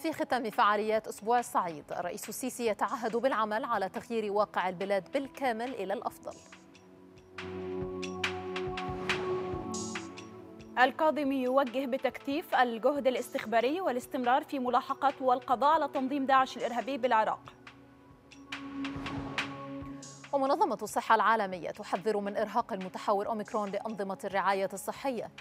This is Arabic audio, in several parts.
وفي ختام فعاليات أسبوع الصعيد، الرئيس السيسي يتعهد بالعمل على تغيير واقع البلاد بالكامل إلى الأفضل. الكاظمي يوجه بتكثيف الجهد الاستخباري والاستمرار في ملاحقة والقضاء على تنظيم داعش الإرهابي بالعراق. ومنظمة الصحة العالمية تحذر من إرهاق المتحور أوميكرون لأنظمة الرعاية الصحية.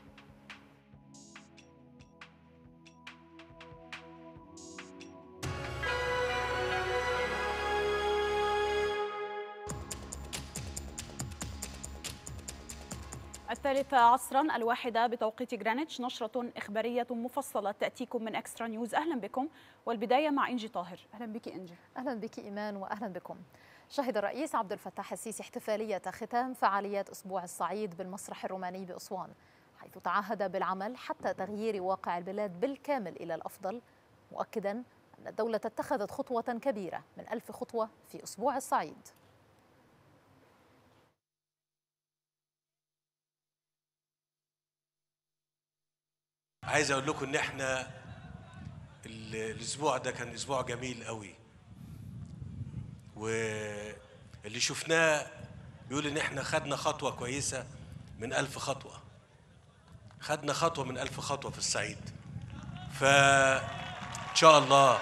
الثالثة عصرا 1 بتوقيت غرينتش، نشرة إخبارية مفصلة تأتيكم من إكسترا نيوز. أهلا بكم، والبداية مع إنجي طاهر. أهلا بك إنجي. أهلا بك إيمان وأهلا بكم. شهد الرئيس عبد الفتاح السيسي احتفالية ختام فعاليات أسبوع الصعيد بالمسرح الروماني بأسوان، حيث تعهد بالعمل حتى تغيير واقع البلاد بالكامل إلى الأفضل، مؤكدا أن الدولة اتخذت خطوة كبيرة من 1000 خطوة في أسبوع الصعيد. عايز اقول لكم ان احنا الاسبوع ده كان اسبوع جميل قوي، واللي شفناه بيقول ان احنا خدنا خطوة كويسة من 1000 خطوة، خدنا خطوة من 1000 خطوة في الصعيد. فإن شاء الله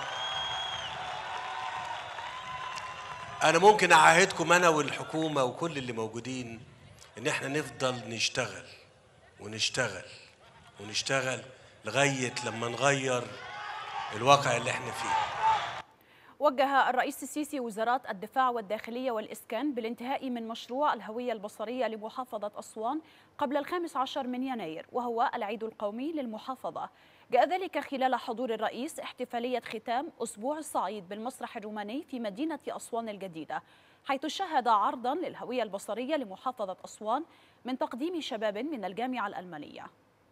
أنا ممكن أعاهدكم أنا والحكومة وكل اللي موجودين إن احنا نفضل نشتغل ونشتغل ونشتغل لغاية لما نغير الواقع اللي احنا فيه. وجه الرئيس السيسي وزارات الدفاع والداخلية والإسكان بالانتهاء من مشروع الهوية البصرية لمحافظة أسوان قبل 15 من يناير، وهو العيد القومي للمحافظة. جاء ذلك خلال حضور الرئيس احتفالية ختام أسبوع الصعيد بالمسرح الروماني في مدينة أسوان الجديدة، حيث شهد عرضا للهوية البصرية لمحافظة أسوان من تقديم شباب من الجامعة الألمانية.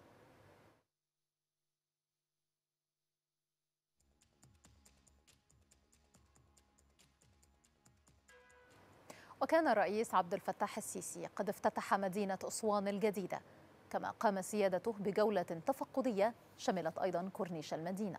وكان الرئيس عبد الفتاح السيسي قد افتتح مدينة أسوان الجديدة، كما قام سيادته بجولة تفقدية شملت أيضا كورنيش المدينة.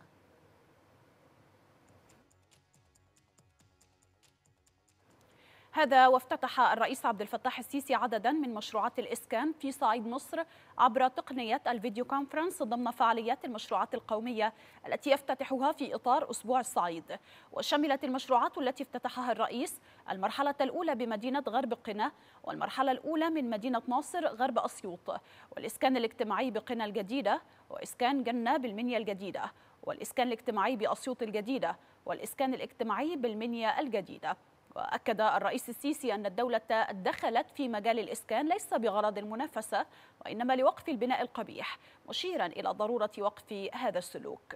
هذا وافتتح الرئيس عبد الفتاح السيسي عددا من مشروعات الإسكان في صعيد مصر عبر تقنية الفيديو كونفرنس ضمن فعاليات المشروعات القومية التي يفتتحها في إطار أسبوع الصعيد. وشملت المشروعات التي افتتحها الرئيس المرحلة الأولى بمدينة غرب قنا، والمرحلة الأولى من مدينة ناصر غرب أسيوط، والإسكان الاجتماعي بقنا الجديدة، وإسكان جنة بالمنيا الجديدة، والإسكان الاجتماعي بأسيوط الجديدة، والإسكان الاجتماعي بالمنيا الجديدة. وأكد الرئيس السيسي أن الدولة دخلت في مجال الإسكان ليس بغرض المنافسة، وإنما لوقف البناء القبيح، مشيرا إلى ضرورة وقف هذا السلوك.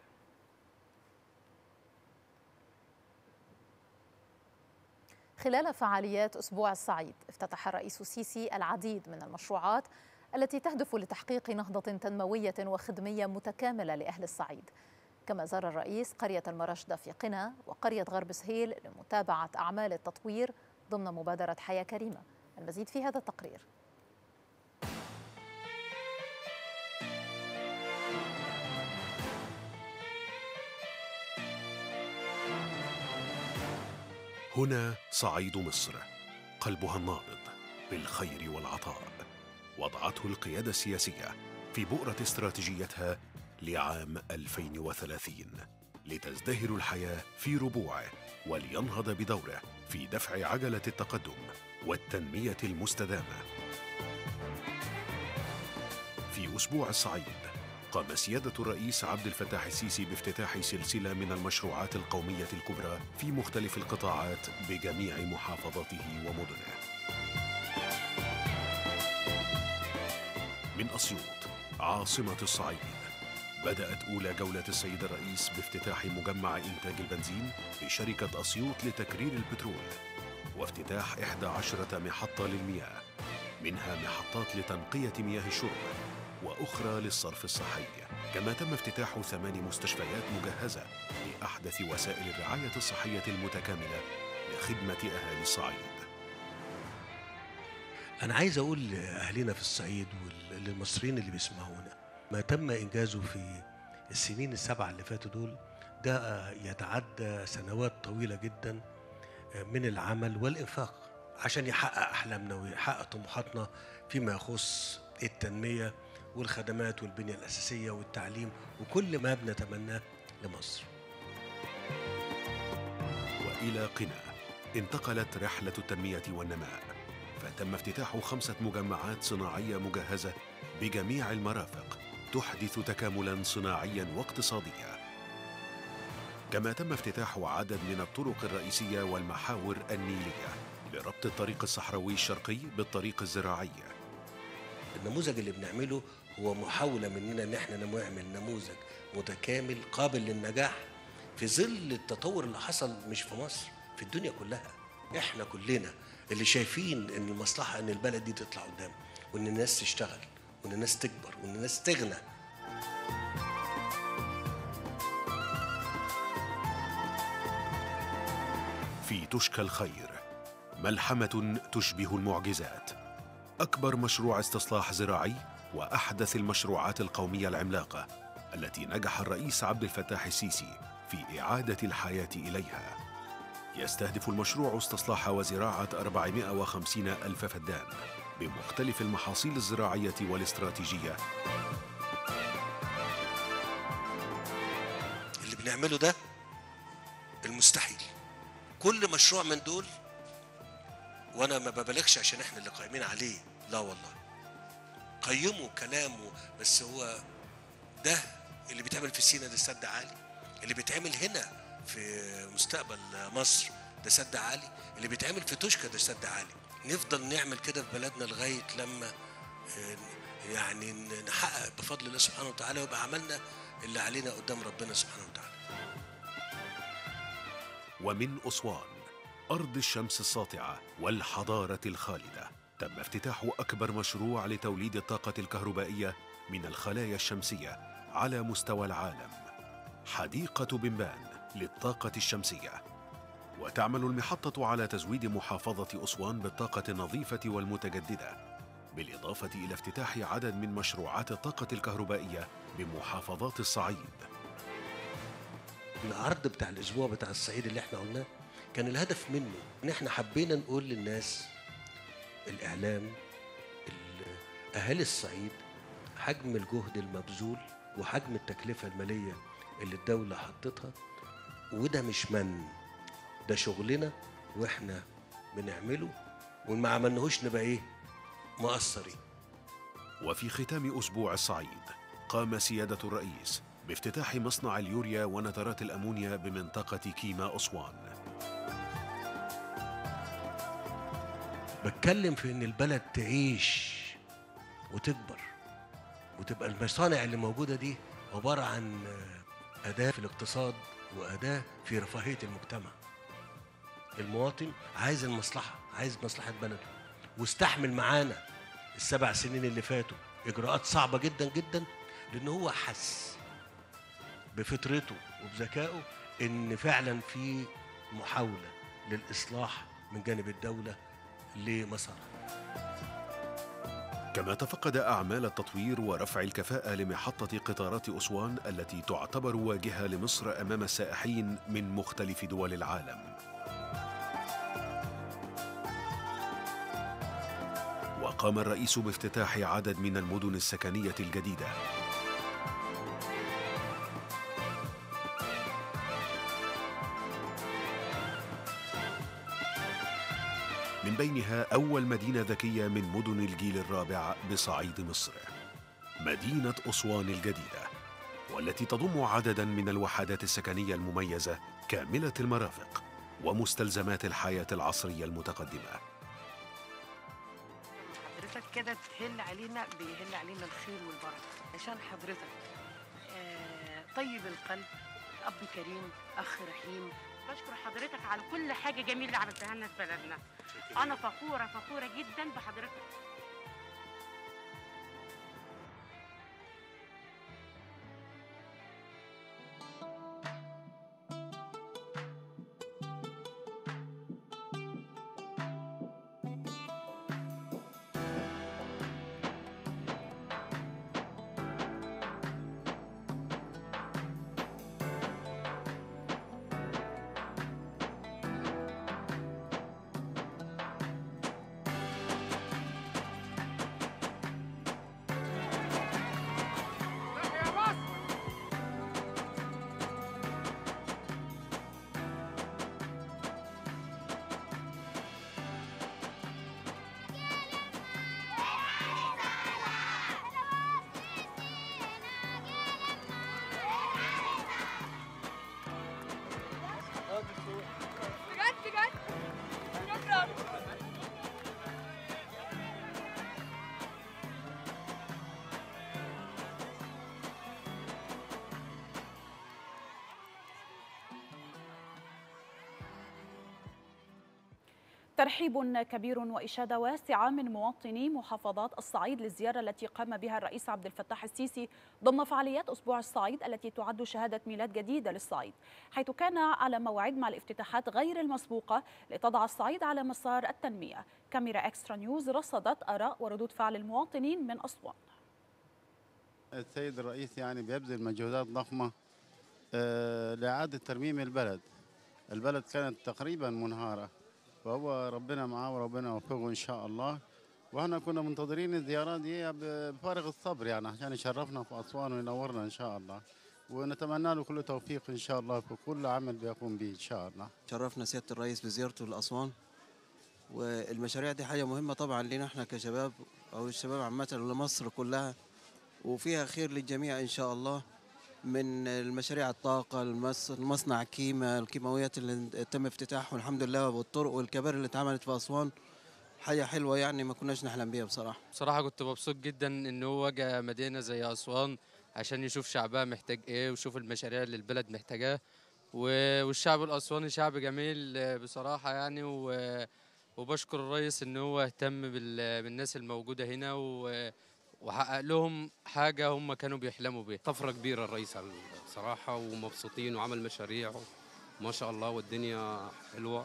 خلال فعاليات أسبوع الصعيد افتتح الرئيس السيسي العديد من المشروعات التي تهدف لتحقيق نهضة تنموية وخدمية متكاملة لأهل الصعيد. كما زار الرئيس قرية المرشدة في قنا وقرية غرب سهيل لمتابعة أعمال التطوير ضمن مبادرة حياة كريمة. المزيد في هذا التقرير. هنا صعيد مصر، قلبها النابض بالخير والعطاء، وضعته القيادة السياسية في بؤرة استراتيجيتها لعام 2030 لتزدهر الحياة في ربوعه ولينهض بدوره في دفع عجلة التقدم والتنمية المستدامة. في أسبوع الصعيد قام سيادة الرئيس عبد الفتاح السيسي بافتتاح سلسلة من المشروعات القومية الكبرى في مختلف القطاعات بجميع محافظاته ومدنه. من أسيوط عاصمة الصعيد بدأت أولى جولة السيد الرئيس بافتتاح مجمع إنتاج البنزين بشركة أسيوط لتكرير البترول، وافتتاح 11 محطة للمياه، منها محطات لتنقية مياه الشرب وأخرى للصرف الصحي. كما تم افتتاح 8 مستشفيات مجهزة لأحدث وسائل الرعاية الصحية المتكاملة لخدمة أهالي الصعيد. أنا عايز أقول لأهلنا في الصعيد وللمصريين اللي بيسمعونا، ما تم إنجازه في السنين ال7 اللي فاتوا دول ده يتعدى سنوات طويلة جدا من العمل والإنفاق عشان يحقق أحلامنا ويحقق طموحاتنا فيما يخص التنمية والخدمات والبنية الأساسية والتعليم وكل ما بنتمناه لمصر. وإلى قنا انتقلت رحلة التنمية والنماء، فتم افتتاح 5 مجمعات صناعية مجهزة بجميع المرافق تحدث تكاملاً صناعياً واقتصادياً. كما تم افتتاح عدد من الطرق الرئيسية والمحاور النيلية لربط الطريق الصحراوي الشرقي بالطريق الزراعي. النموذج اللي بنعمله هو محاولة مننا ان احنا نعمل نموذج متكامل قابل للنجاح في ظل التطور اللي حصل مش في مصر، في الدنيا كلها. احنا كلنا اللي شايفين ان المصلحة ان البلد دي تطلع قدام، وان الناس تشتغل، وان الناس تكبر، وان الناس تغنى. في تشكى الخير ملحمة تشبه المعجزات، أكبر مشروع استصلاح زراعي وأحدث المشروعات القومية العملاقة التي نجح الرئيس عبد الفتاح السيسي في إعادة الحياة إليها. يستهدف المشروع استصلاح وزراعة 450 ألف فدان بمختلف المحاصيل الزراعية والاستراتيجية. اللي بنعمله ده المستحيل. كل مشروع من دول، وانا ما ببالغش عشان احنا اللي قايمين عليه، لا والله قيموا كلامه، بس هو ده اللي بيتعمل في سينا ده سد عالي، اللي بيتعمل هنا في مستقبل مصر ده سد عالي، اللي بيتعمل في توشكا ده سد عالي. نفضل نعمل كده في بلدنا لغايه لما يعني نحقق بفضل الله سبحانه وتعالى ويبقى عملنا اللي علينا قدام ربنا سبحانه وتعالى. ومن أسوان أرض الشمس الساطعة والحضارة الخالدة تم افتتاح أكبر مشروع لتوليد الطاقة الكهربائية من الخلايا الشمسية على مستوى العالم، حديقة بنبان للطاقة الشمسية. وتعمل المحطة على تزويد محافظة أسوان بالطاقة النظيفة والمتجددة، بالإضافة إلى افتتاح عدد من مشروعات الطاقة الكهربائية بمحافظات الصعيد. العرض بتاع الأسبوع بتاع الصعيد اللي احنا قلناه كان الهدف منه ان احنا حبينا نقول للناس، الإعلام، أهالي الصعيد، حجم الجهد المبذول وحجم التكلفة المالية اللي الدولة حطتها، وده مش ده شغلنا واحنا بنعمله، وما عملناهوش نبقى ايه؟ مقصرين. وفي ختام أسبوع الصعيد قام سيادة الرئيس بافتتاح مصنع اليوريا ونترات الأمونيا بمنطقة كيما أسوان. بتكلم في ان البلد تعيش وتكبر وتبقى المصانع اللي موجودة دي عبارة عن أداة في الاقتصاد وأداة في رفاهية المجتمع. المواطن عايز المصلحة، عايز مصلحة بلده، واستحمل معانا ال7 سنين اللي فاتوا إجراءات صعبة جدا جدا، لأن هو حس بفطرته وبذكائه إن فعلا في محاولة للإصلاح من جانب الدولة لمسارها. كما تفقد أعمال التطوير ورفع الكفاءة لمحطة قطارات أسوان التي تعتبر واجهة لمصر أمام السائحين من مختلف دول العالم. وقام الرئيس بافتتاح عدد من المدن السكنية الجديدة، من بينها أول مدينة ذكية من مدن الجيل الرابع بصعيد مصر، مدينة أسوان الجديدة، والتي تضم عدداً من الوحدات السكنية المميزة كاملة المرافق ومستلزمات الحياة العصرية المتقدمة. حضرتك كده بيهل علينا الخير والبركة عشان حضرتك طيب القلب، أب كريم، أخ رحيم. بشكر حضرتك على كل حاجة جميلة عملتها لنا في بلدنا. أنا فخورة جدا بحضرتك. ترحيب كبير وإشادة واسعة من مواطني محافظات الصعيد للزيارة التي قام بها الرئيس عبد الفتاح السيسي ضمن فعاليات أسبوع الصعيد التي تعد شهادة ميلاد جديدة للصعيد، حيث كان على موعد مع الافتتاحات غير المسبوقة لتضع الصعيد على مسار التنمية. كاميرا إكسترا نيوز رصدت آراء وردود فعل المواطنين من أسوان. السيد الرئيس يعني بيبذل مجهودات ضخمة لإعادة ترميم البلد. البلد كانت تقريبا منهارة، وهو ربنا معاه وربنا يوفقه إن شاء الله. وإحنا كنا منتظرين الزيارة دي بفارغ الصبر يعني عشان يشرفنا في أسوان وينورنا إن شاء الله، ونتمنى له كل توفيق إن شاء الله في كل عمل بيقوم به إن شاء الله. شرفنا سيادة الرئيس بزيارته لأسوان، والمشاريع دي حاجة مهمة طبعا لنا احنا كشباب أو الشباب عامة لمصر كلها، وفيها خير للجميع إن شاء الله. من المشاريع الطاقة، المصنع الكيماويات اللي تم افتتاحه الحمد لله، والطرق والكباري اللي اتعملت في أسوان، حاجة حلوة يعني ما كناش نحلم بيها بصراحة. بصراحة كنت مبسوط جدا إن هو جاء مدينة زي أسوان عشان يشوف شعبها محتاج إيه ويشوف المشاريع اللي البلد محتاجاها، والشعب الأسواني شعب جميل بصراحة يعني، وبشكر الرئيس إن هو اهتم بالناس الموجودة هنا وحقق لهم حاجة هم كانوا بيحلموا بيها. طفرة كبيرة الرئيس صراحة، ومبسوطين وعمل مشاريع ما شاء الله، والدنيا حلوة،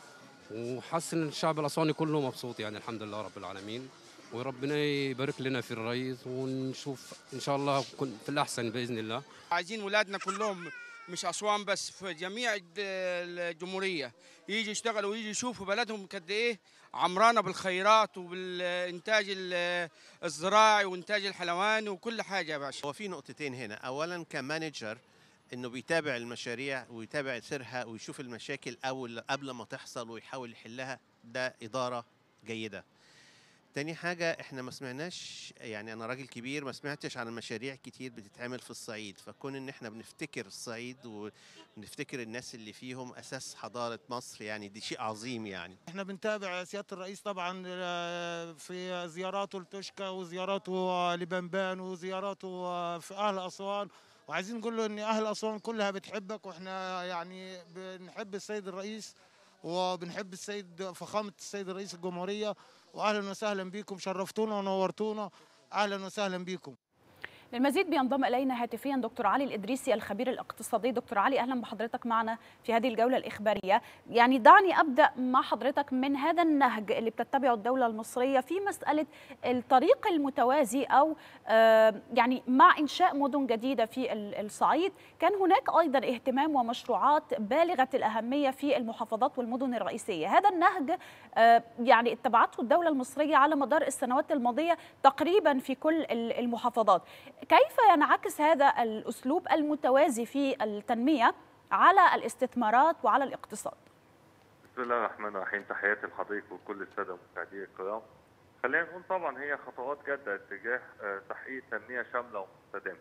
وحاسس ان الشعب الاسواني كله مبسوط يعني الحمد لله رب العالمين. وربنا يبارك لنا في الرئيس، ونشوف ان شاء الله في الاحسن باذن الله. عايزين ولادنا كلهم مش أسوان بس، في جميع الجمهورية يجي يشتغلوا ويجي يشوفوا بلدهم قد إيه عمرانة بالخيرات وبالإنتاج الزراعي وإنتاج الحلواني وكل حاجة يا باشا. هو في نقطتين هنا، أولا كمانجر إنه بيتابع المشاريع ويتابع سيرها ويشوف المشاكل قبل ما تحصل ويحاول يحلها، ده إدارة جيدة. تاني حاجة احنا ما سمعناش، يعني انا راجل كبير ما سمعتش عن مشاريع كتير بتتعمل في الصعيد، فكون ان احنا بنفتكر الصعيد ونفتكر الناس اللي فيهم اساس حضارة مصر، يعني دي شيء عظيم. يعني احنا بنتابع سيادة الرئيس طبعا في زياراته لتوشكا وزياراته لبنبان وزياراته في اهل اسوان، وعايزين نقول له ان اهل اسوان كلها بتحبك، واحنا يعني بنحب السيد الرئيس وبنحب فخامة السيد رئيس الجمهورية، واهلا وسهلا بكم، شرفتونا ونورتونا، اهلا وسهلا بكم. للمزيد بينضم الينا هاتفيا دكتور علي الادريسي الخبير الاقتصادي. دكتور علي، اهلا بحضرتك معنا في هذه الجوله الاخباريه. يعني دعني ابدا مع حضرتك من هذا النهج اللي بتتبعه الدوله المصريه في مساله الطريق المتوازي، او يعني مع انشاء مدن جديده في الصعيد. كان هناك ايضا اهتمام ومشروعات بالغه الاهميه في المحافظات والمدن الرئيسيه. هذا النهج يعني اتبعته الدوله المصريه على مدار السنوات الماضيه تقريبا في كل المحافظات. كيف ينعكس هذا الأسلوب المتوازي في التنمية على الاستثمارات وعلى الاقتصاد؟ بسم الله الرحمن الرحيم، تحياتي لحضرتك وكل السادة المشاهدين الكرام. خلينا نقول طبعا هي خطوات جادة اتجاه تحقيق تنمية شاملة ومستدامة.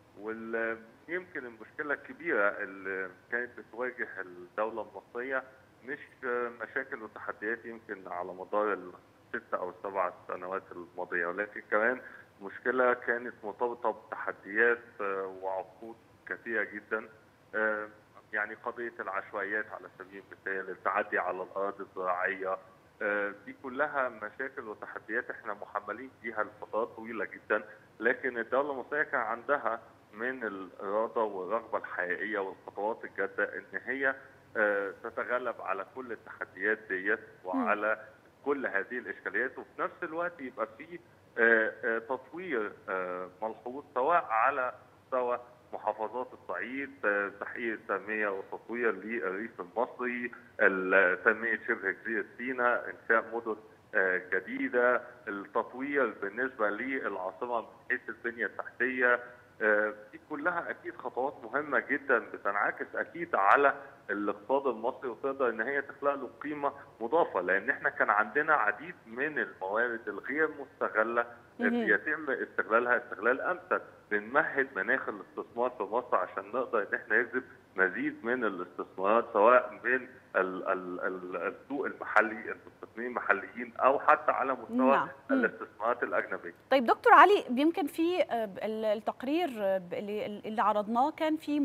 ويمكن المشكلة الكبيرة اللي كانت بتواجه الدولة المصرية مش مشاكل وتحديات يمكن على مدار ال6 أو 7 سنوات الماضية، ولكن كمان مشكلة كانت مرتبطة بتحديات وعقود كثيرة جدا. يعني قضية العشوائيات على سبيل المثال، التعدي على الأراضي الزراعية، دي كلها مشاكل وتحديات احنا محملين فيها لفترات طويلة جدا، لكن الدولة المصرية كان عندها من الإرادة والرغبة الحقيقية والخطوات الجادة إن هي تتغلب على كل التحديات ديت وعلى كل هذه الإشكاليات، وفي نفس الوقت يبقى فيه تطوير ملحوظ سواء على مستوى محافظات الصعيد، تحقيق التنمية والتطوير للريف المصري، تنمية شبه جزيرة سيناء، إنشاء مدن جديدة، التطوير بالنسبة للعاصمة من حيث البنية التحتية. دي كلها أكيد خطوات مهمة جدا بتنعكس أكيد على الاقتصاد المصري وتقدر ان هي تخلق له قيمه مضافه، لان احنا كان عندنا عديد من الموارد الغير مستغله يتم استغلالها استغلال امثل. بنمهد مناخ الاستثمار في مصر عشان نقدر ان احنا نجذب مزيد من الاستثمارات سواء من السوق المحلي، المستثمرين المحليين، او حتى على مستوى الاستثمارات الاجنبيه. طيب دكتور علي، يمكن في التقرير اللي عرضناه كان في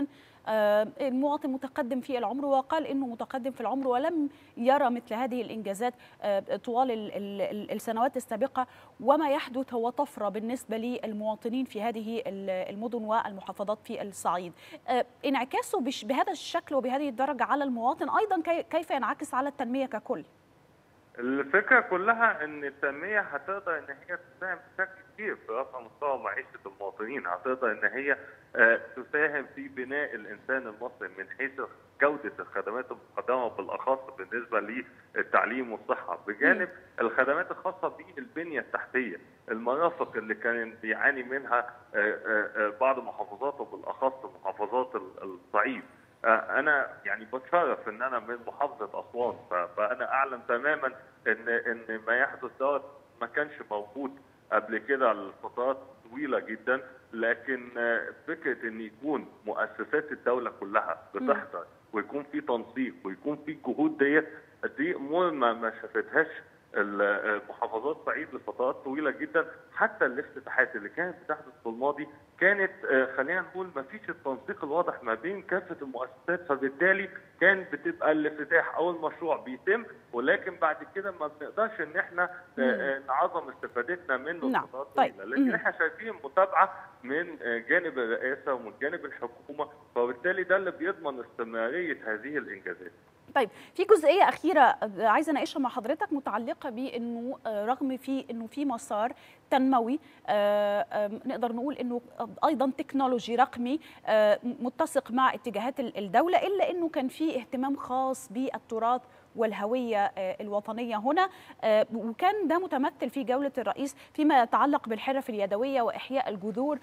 المواطن متقدم في العمر، وقال انه متقدم في العمر ولم يرى مثل هذه الانجازات طوال السنوات السابقه، وما يحدث هو طفره بالنسبه للمواطنين في هذه المدن والمحافظات في الصعيد. انعكاسه بهذا الشكل وبهذه الدرجه على المواطن ايضا كيف ينعكس على التنميه ككل؟ الفكره كلها ان التنميه هتقدر ان هي تساهم بشكل كبير في رفع مستوى معيشه المواطنين، هتقدر ان هي تساهم في بناء الانسان المصري من حيث جوده الخدمات المقدمه، بالاخص بالنسبه للتعليم والصحه، بجانب الخدمات الخاصه بالبنيه التحتيه، المرافق اللي كان بيعاني منها بعض المحافظات وبالاخص محافظات الصعيد. انا يعني بتشرف ان انا من محافظه اسوان، فانا اعلم تماما ان ما يحدث دوت ما كانش موجود قبل كده لفترات طويله جدا، لكن فكره ان يكون مؤسسات الدوله كلها بتحضر ويكون في تنسيق ويكون في جهود دي امور ما شافتهاش المحافظات الصعيد لفترات طويله جدا. حتى الافتتاحات اللي كانت بتحدث في الماضي كانت خلينا نقول ما فيش التنسيق الواضح ما بين كافه المؤسسات، فبالتالي كان بتبقى الافتتاح او المشروع بيتم، ولكن بعد كده ما بنقدرش ان احنا نعظم استفادتنا منه لفترات طويله. لكن احنا شايفين متابعه من جانب الرئاسه ومن جانب الحكومه، فبالتالي ده اللي بيضمن استمراريه هذه الانجازات. طيب، في جزئيه اخيره عايزه اناقشها مع حضرتك متعلقه بانه رغم انه في مسار تنموي نقدر نقول انه ايضا تكنولوجي رقمي متسق مع اتجاهات الدوله، الا انه كان في اهتمام خاص بالتراث والهويه الوطنيه هنا، وكان ده متمثل في جوله الرئيس فيما يتعلق بالحرف اليدويه واحياء الجذور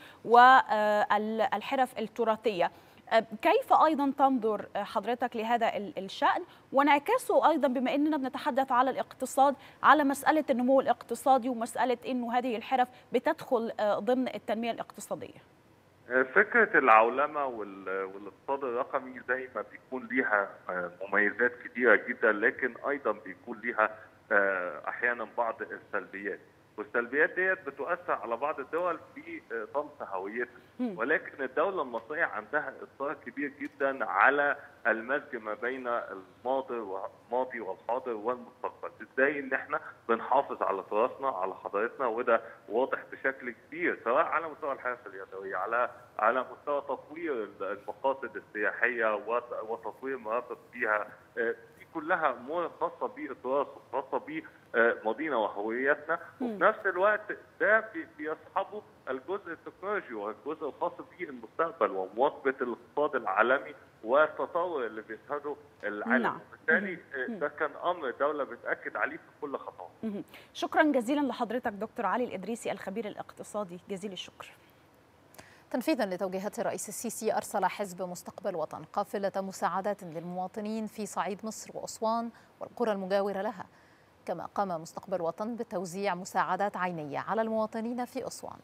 والحرف التراثيه. كيف أيضا تنظر حضرتك لهذا الشأن وانعكاسه أيضا بما أننا بنتحدث على الاقتصاد، على مسألة النمو الاقتصادي ومسألة أنه هذه الحرف بتدخل ضمن التنمية الاقتصادية؟ فكرة العولمة والاقتصاد الرقمي زي ما بيكون ليها مميزات كتيرة جدا، لكن أيضا بيكون ليها أحيانا بعض السلبيات، والسلبيات ديت بتؤثر على بعض الدول في طمس هويتها، ولكن الدولة المصرية عندها إصرار كبير جدا على المزج ما بين الماضي والحاضر والمستقبل. ازاي ان احنا بنحافظ على تراثنا، على حضارتنا، وده واضح بشكل كبير سواء على مستوى الحرف اليدوية، على مستوى تطوير المقاصد السياحية وتطوير مرافق فيها، كلها امور خاصه بالتراث وخاصه بماضينا وهويتنا، وفي نفس الوقت ده بيصحبه الجزء التكنولوجي والجزء الخاص بالمستقبل ومواكبه الاقتصاد العالمي والتطور اللي بيشهده العالم. وبالتالي ده كان امر الدوله بتاكد عليه في كل خطوه. شكرا جزيلا لحضرتك دكتور علي الإدريسي الخبير الاقتصادي، جزيل الشكر. تنفيذا لتوجيهات الرئيس السيسي، أرسل حزب مستقبل وطن قافلة مساعدات للمواطنين في صعيد مصر وأسوان والقرى المجاورة لها، كما قام مستقبل وطن بتوزيع مساعدات عينية على المواطنين في أسوان.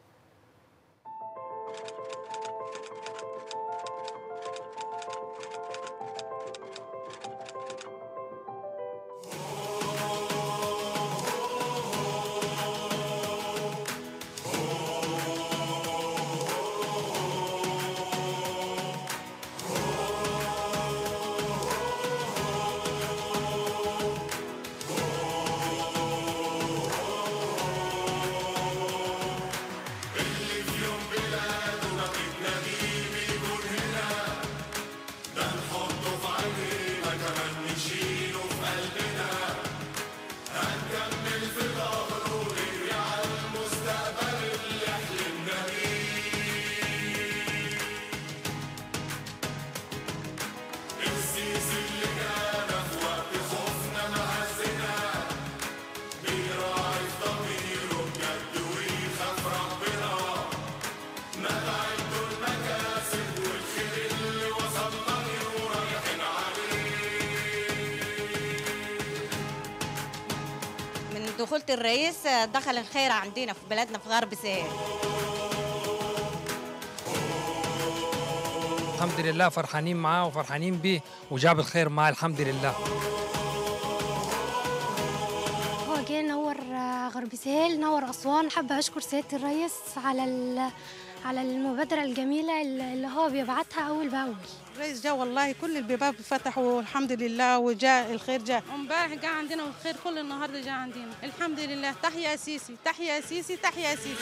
دخولة الرئيس دخل الخير عندنا في بلدنا في غرب سهيل. الحمد لله فرحانين معاه وفرحانين به وجاب الخير معاه الحمد لله. هو جاي نور غرب سهيل، نور أسوان. حابة أشكر سيادة الرئيس على المبادرة الجميلة اللي هو بيبعتها أول بأول. الرئيس جاء والله كل الباب فتحوا الحمد لله وجاء الخير جاء. امبارح جاء عندنا والخير كل النهارده جاء عندنا الحمد لله. تحيا سيسي تحيا سيسي تحيا سيسي.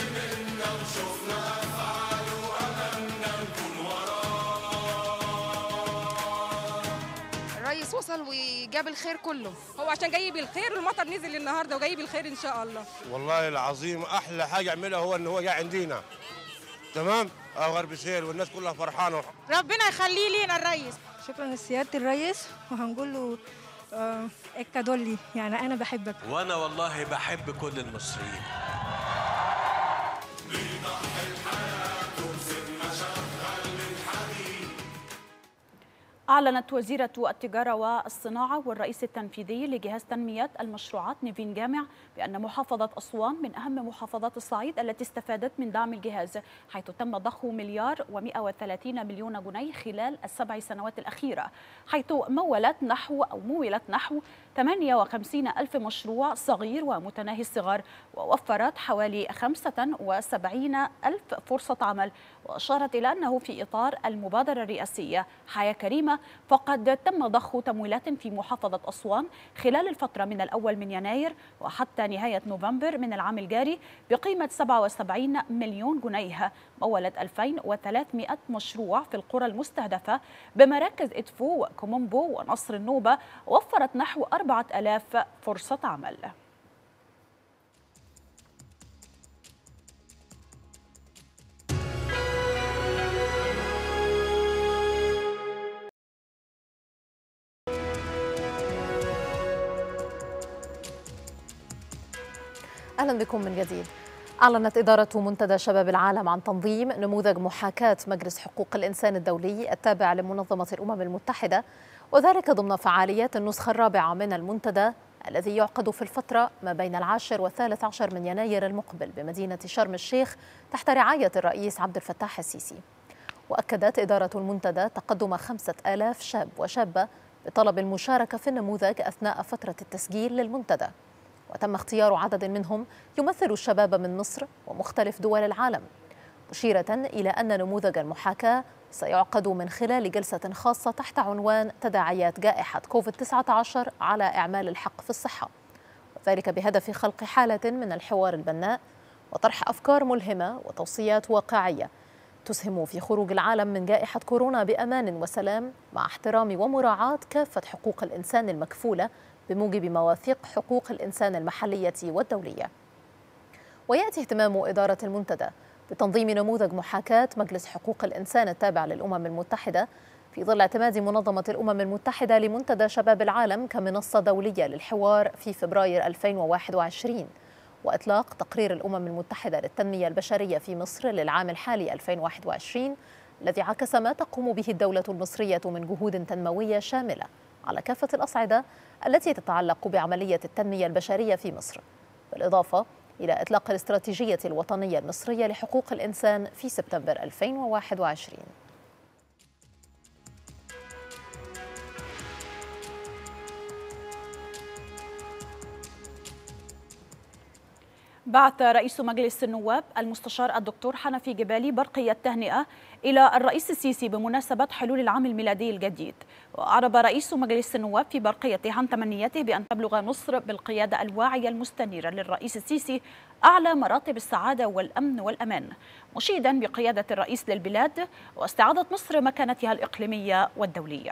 الرئيس وصل وجاب الخير كله، هو عشان جاي بالخير والمطر نزل النهارده وجاي بالخير ان شاء الله. والله العظيم احلى حاجه عملها هو ان هو جاي عندنا تمام غرب سهيل والناس كلها فرحانه. ربنا يخليه لينا الرئيس. شكرا لسياده الرئيس وهنقول له اكدولي يعني انا بحبك. وانا والله بحب كل المصريين. أعلنت وزيرة التجارة والصناعة والرئيس التنفيذي لجهاز تنمية المشروعات نيفين جامع بأن محافظة أسوان من أهم محافظات الصعيد التي استفادت من دعم الجهاز، حيث تم ضخ 1,130,000,000 جنيه خلال ال7 سنوات الأخيرة، حيث مولت نحو 58,000 مشروع صغير ومتناهي الصغر، ووفرت حوالي 75,000 فرصة عمل. وأشارت إلى أنه في إطار المبادرة الرئاسية حياة كريمة فقد تم ضخ تمويلات في محافظة أسوان خلال الفترة من الأول من يناير وحتى نهاية نوفمبر من العام الجاري بقيمة 77 مليون جنيه، مولت 2300 مشروع في القرى المستهدفة بمراكز إدفو وكومومبو ونصر النوبة، ووفرت نحو 4000 فرصة عمل. أهلا بكم من جديد. أعلنت إدارة منتدى شباب العالم عن تنظيم نموذج محاكاة مجلس حقوق الإنسان الدولي التابع لمنظمة الأمم المتحدة، وذلك ضمن فعاليات النسخة الرابعة من المنتدى الذي يعقد في الفترة ما بين 10 و13 من يناير المقبل بمدينة شرم الشيخ تحت رعاية الرئيس عبد الفتاح السيسي. وأكدت إدارة المنتدى تقدم 5000 شاب وشابة بطلب المشاركة في النموذج أثناء فترة التسجيل للمنتدى، وتم اختيار عدد منهم يمثل الشباب من مصر ومختلف دول العالم، مشيرة إلى أن نموذج المحاكاة سيعقد من خلال جلسة خاصة تحت عنوان تداعيات جائحة كوفيد-19 على إعمال الحق في الصحة، وذلك بهدف خلق حالة من الحوار البناء وطرح أفكار ملهمة وتوصيات واقعية تسهم في خروج العالم من جائحة كورونا بأمان وسلام مع احترام ومراعاة كافة حقوق الإنسان المكفولة بموجب مواثيق حقوق الإنسان المحلية والدولية. ويأتي اهتمام إدارة المنتدى بتنظيم نموذج محاكاة مجلس حقوق الإنسان التابع للأمم المتحدة في ظل اعتماد منظمة الأمم المتحدة لمنتدى شباب العالم كمنصة دولية للحوار في فبراير 2021، وإطلاق تقرير الأمم المتحدة للتنمية البشرية في مصر للعام الحالي 2021 الذي عكس ما تقوم به الدولة المصرية من جهود تنموية شاملة على كافة الأصعدة التي تتعلق بعملية التنمية البشرية في مصر، بالإضافة إلى إطلاق الاستراتيجية الوطنية المصرية لحقوق الإنسان في سبتمبر 2021. بعث رئيس مجلس النواب المستشار الدكتور حنفي جبالي برقية تهنئة إلى الرئيس السيسي بمناسبة حلول العام الميلادي الجديد. وأعرب رئيس مجلس النواب في برقيته عن تمنياته بأن تبلغ مصر بالقيادة الواعية المستنيرة للرئيس السيسي أعلى مراتب السعادة والأمن والأمان، مشيدا بقيادة الرئيس للبلاد واستعادة مصر مكانتها الإقليمية والدولية.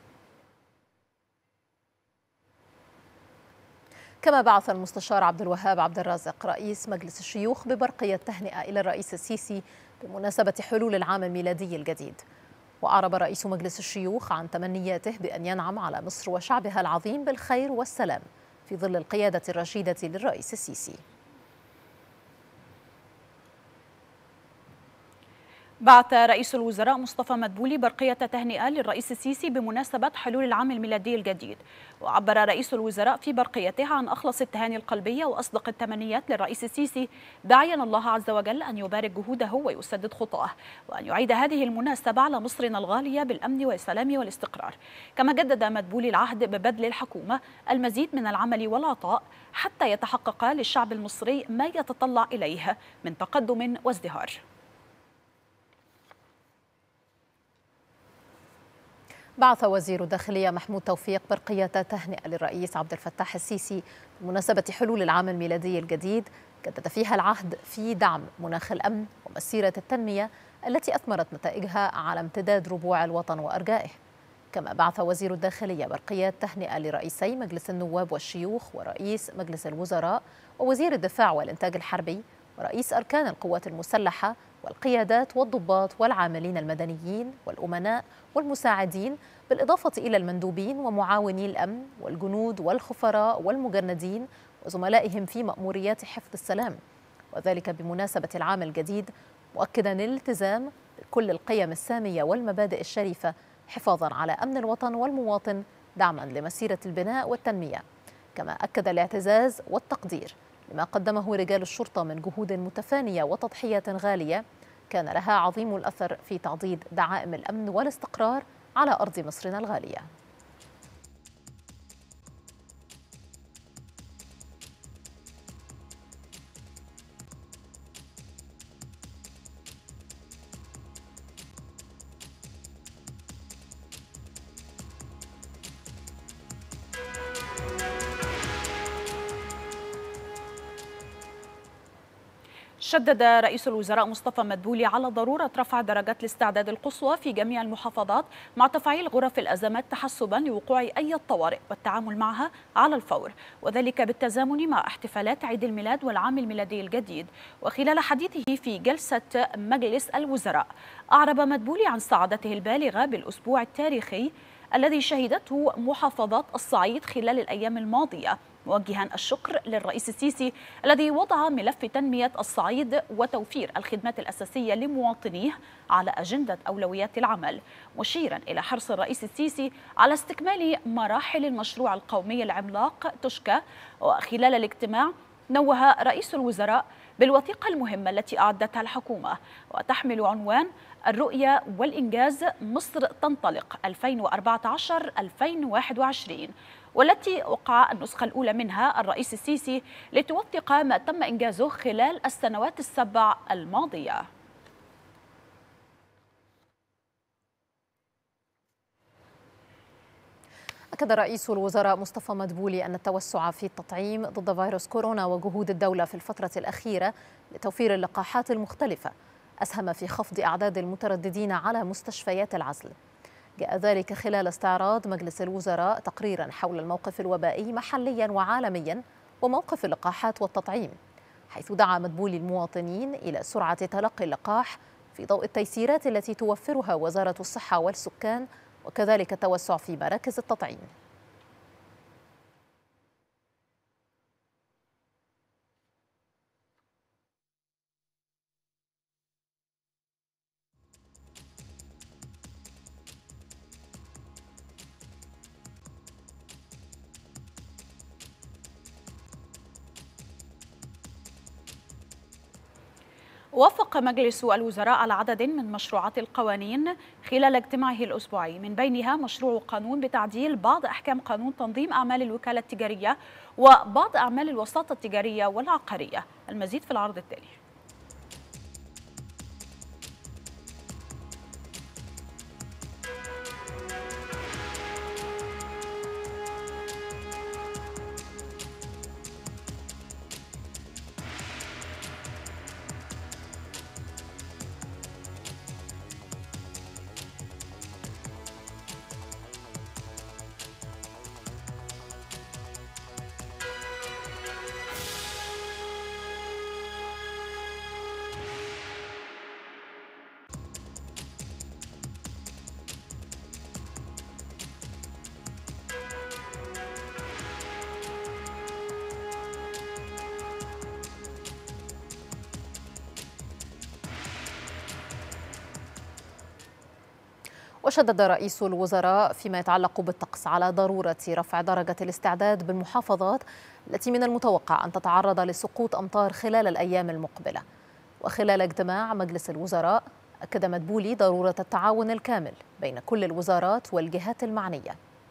كما بعث المستشار عبد الوهاب عبد الرازق رئيس مجلس الشيوخ ببرقية تهنئة إلى الرئيس السيسي بمناسبة حلول العام الميلادي الجديد. وأعرب رئيس مجلس الشيوخ عن تمنياته بأن ينعم على مصر وشعبها العظيم بالخير والسلام في ظل القيادة الرشيدة للرئيس السيسي. بعث رئيس الوزراء مصطفى مدبولي برقية تهنئة للرئيس السيسي بمناسبة حلول العام الميلادي الجديد. وعبر رئيس الوزراء في برقيته عن أخلص التهاني القلبية وأصدق التمنيات للرئيس السيسي، داعيا الله عز وجل أن يبارك جهوده ويسدد خطاه، وأن يعيد هذه المناسبة على مصرنا الغالية بالأمن والسلام والاستقرار. كما جدد مدبولي العهد ببذل الحكومة المزيد من العمل والعطاء حتى يتحقق للشعب المصري ما يتطلع إليه من تقدم وازدهار. بعث وزير الداخلية محمود توفيق برقية تهنئة للرئيس عبد الفتاح السيسي بمناسبة حلول العام الميلادي الجديد، جدد فيها العهد في دعم مناخ الأمن ومسيرة التنمية التي أثمرت نتائجها على امتداد ربوع الوطن وأرجائه. كما بعث وزير الداخلية برقية تهنئة لرئيسي مجلس النواب والشيوخ ورئيس مجلس الوزراء ووزير الدفاع والإنتاج الحربي ورئيس أركان القوات المسلحة والقيادات والضباط والعاملين المدنيين والأمناء والمساعدين، بالإضافة إلى المندوبين ومعاوني الأمن والجنود والخفراء والمجندين وزملائهم في مأموريات حفظ السلام، وذلك بمناسبة العام الجديد، مؤكدا الالتزام بكل القيم السامية والمبادئ الشريفة حفاظا على أمن الوطن والمواطن، دعما لمسيرة البناء والتنمية. كما أكد الاعتزاز والتقدير لما قدمه رجال الشرطة من جهود متفانية وتضحيات غالية كان لها عظيم الأثر في تعضيد دعائم الأمن والاستقرار على أرض مصرنا الغالية. شدد رئيس الوزراء مصطفى مدبولي على ضرورة رفع درجات الاستعداد القصوى في جميع المحافظات مع تفعيل غرف الأزمات تحسبا لوقوع أي طوارئ والتعامل معها على الفور، وذلك بالتزامن مع احتفالات عيد الميلاد والعام الميلادي الجديد. وخلال حديثه في جلسة مجلس الوزراء أعرب مدبولي عن سعادته البالغة بالأسبوع التاريخي الذي شهدته محافظات الصعيد خلال الأيام الماضية، موجها الشكر للرئيس السيسي الذي وضع ملف تنمية الصعيد وتوفير الخدمات الأساسية لمواطنيه على أجندة أولويات العمل، مشيرا إلى حرص الرئيس السيسي على استكمال مراحل المشروع القومي العملاق توشكا. وخلال الاجتماع نوه رئيس الوزراء بالوثيقة المهمة التي أعدتها الحكومة وتحمل عنوان الرؤية والإنجاز مصر تنطلق 2014-2021، والتي وقع النسخة الأولى منها الرئيس السيسي لتوثق ما تم إنجازه خلال السنوات السبع الماضية. أكد رئيس الوزراء مصطفى مدبولي أن التوسع في التطعيم ضد فيروس كورونا وجهود الدولة في الفترة الأخيرة لتوفير اللقاحات المختلفة أسهم في خفض أعداد المترددين على مستشفيات العزل. جاء ذلك خلال استعراض مجلس الوزراء تقريرا حول الموقف الوبائي محليا وعالميا وموقف اللقاحات والتطعيم، حيث دعا مدبولي المواطنين إلى سرعة تلقي اللقاح في ضوء التيسيرات التي توفرها وزارة الصحة والسكان، وكذلك التوسع في مراكز التطعيم. وافق مجلس الوزراء على عدد من مشروعات القوانين خلال اجتماعه الأسبوعي، من بينها مشروع قانون بتعديل بعض أحكام قانون تنظيم أعمال الوكالة التجارية وبعض أعمال الوساطة التجارية والعقارية. المزيد في العرض التالي. وشدد رئيس الوزراء فيما يتعلق بالطقس على ضرورة رفع درجة الاستعداد بالمحافظات التي من المتوقع أن تتعرض لسقوط أمطار خلال الأيام المقبلة. وخلال اجتماع مجلس الوزراء أكد مدبولي ضرورة التعاون الكامل بين كل الوزارات والجهات المعنية.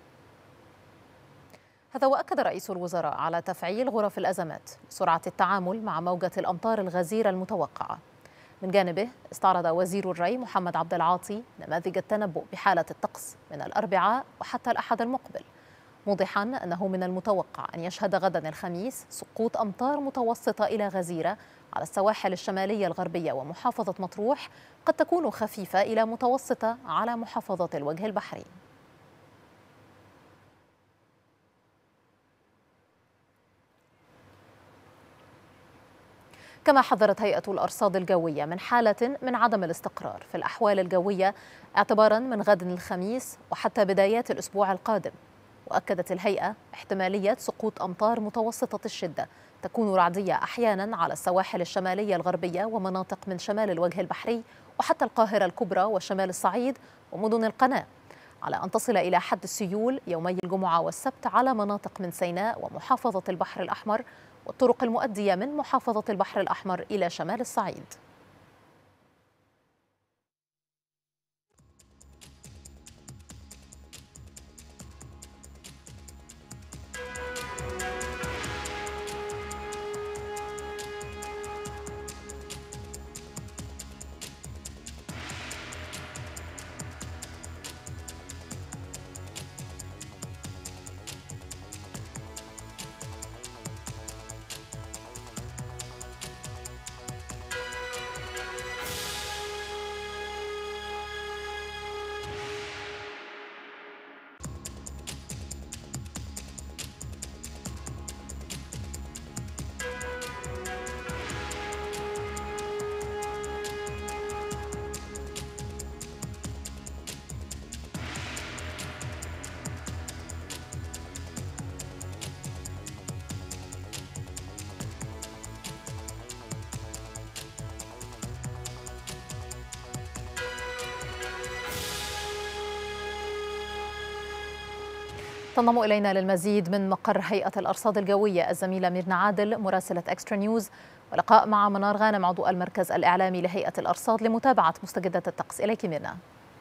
هذا وأكد رئيس الوزراء على تفعيل غرف الأزمات لسرعة التعامل مع موجة الأمطار الغزيرة المتوقعة. من جانبه استعرض وزير الري محمد عبد العاطي نماذج التنبؤ بحالة الطقس من الأربعاء وحتى الأحد المقبل، موضحا أنه من المتوقع أن يشهد غدا الخميس سقوط أمطار متوسطة إلى غزيرة على السواحل الشمالية الغربية ومحافظة مطروح، قد تكون خفيفة إلى متوسطة على محافظة الوجه البحري. كما حذرت هيئة الأرصاد الجوية من حالة من عدم الاستقرار في الأحوال الجوية اعتبارا من غد الخميس وحتى بدايات الأسبوع القادم. وأكدت الهيئة احتمالية سقوط أمطار متوسطة الشدة تكون رعدية أحيانا على السواحل الشمالية الغربية ومناطق من شمال الوجه البحري وحتى القاهرة الكبرى وشمال الصعيد ومدن القناة، على أن تصل إلى حد السيول يومي الجمعة والسبت على مناطق من سيناء ومحافظة البحر الأحمر والطرق المؤدية من محافظة البحر الأحمر إلى شمال الصعيد. تنضم إلينا للمزيد من مقر هيئة الأرصاد الجوية الزميلة ميرنا عادل مراسلة إكسترا نيوز، ولقاء مع منار غانم عضو المركز الإعلامي لهيئة الأرصاد لمتابعة مستجدات الطقس. إليك ميرنا.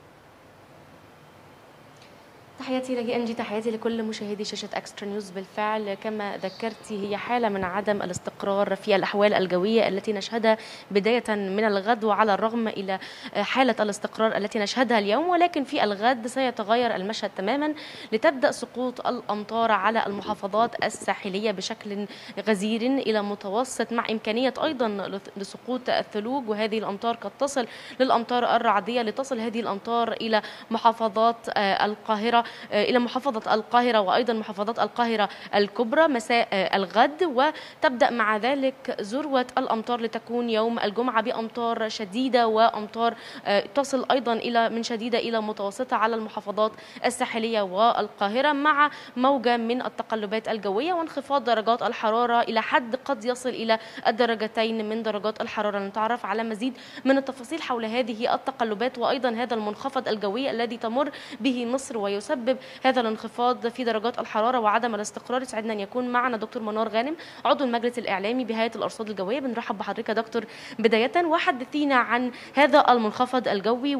تحياتي لك أنجي، تحياتي لكل مشاهدي شاشة إكسترا نيوز. بالفعل كما ذكرتي هي حالة من عدم الاستقرار في الأحوال الجوية التي نشهدها بداية من الغد، وعلى الرغم إلى حالة الاستقرار التي نشهدها اليوم، ولكن في الغد سيتغير المشهد تماما لتبدأ سقوط الأمطار على المحافظات الساحلية بشكل غزير إلى متوسط، مع إمكانية أيضا لسقوط الثلوج، وهذه الأمطار قد تصل للأمطار الرعدية، لتصل هذه الأمطار إلى محافظات القاهرة، إلى محافظة القاهرة وأيضا محافظات القاهرة الكبرى مساء الغد، وتبدأ مع ذلك ذروة الأمطار لتكون يوم الجمعة بأمطار شديدة، وأمطار تصل أيضا إلى من شديدة إلى متوسطة على المحافظات الساحلية والقاهرة، مع موجة من التقلبات الجوية وانخفاض درجات الحرارة إلى حد قد يصل إلى الدرجتين من درجات الحرارة. نتعرف على مزيد من التفاصيل حول هذه التقلبات وأيضا هذا المنخفض الجوي الذي تمر به مصر ويسبب هذا الانخفاض في درجات الحرارة وعدم الاستقرار. يسعدنا أن يكون معنا دكتور منار غانم عضو المجلس الإعلامي بهيئة الأرصاد الجوية. بنرحب بحضرتك يا دكتور. بداية وحدثينا عن هذا المنخفض الجوي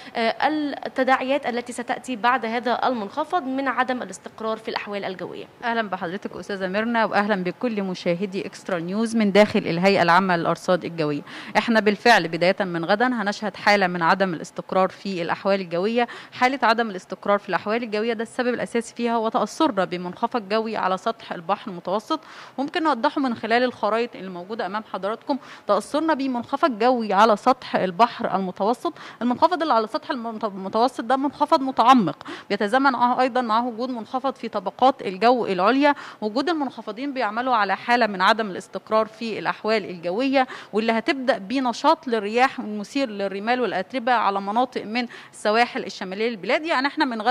والتداعيات التي ستأتي بعد هذا المنخفض من عدم الاستقرار في الأحوال الجوية. أهلا بحضرتك أستاذة ميرنا، وأهلا بكل مشاهدي إكسترا نيوز من داخل الهيئة العامة للأرصاد الجوية. احنا بالفعل بداية من غدا هنشهد حالة من عدم الاستقرار في الأحوال الجوية. حالة عدم الاستقرار في الأحوال الجوية ده السبب الأساسي فيها هو تأثرنا بمنخفض جوي على سطح البحر المتوسط، ممكن نوضحه من خلال الخرائط اللي موجودة أمام حضراتكم. تأثرنا بمنخفض جوي على سطح البحر المتوسط. المنخفض اللي على سطح المتوسط ده منخفض متعمق بيتزامن أيضا معه وجود منخفض في طبقات الجو العليا. وجود المنخفضين بيعملوا على حالة من عدم الاستقرار في الأحوال الجوية، واللي هتبدأ بنشاط للرياح المثير للرمال والأتربة على مناطق من السواحل الشمالية للبلاد. يعني احنا من غدا هنبدأ